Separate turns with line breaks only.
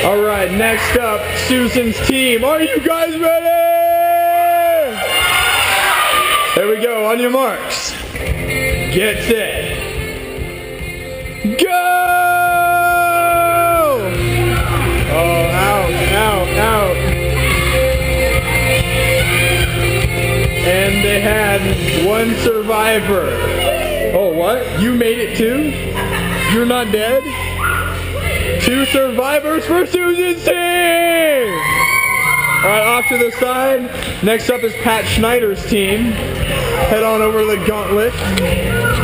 All right, next up, Susan's team. Are you guys ready? There we go, on your marks. Get set. Go! Oh, out. And they had one survivor. Oh, what? You made it too? You're not dead? 2 survivors for Susan's team! Alright, off to the side. Next up is Pat Schneider's team. Head on over to the gauntlet.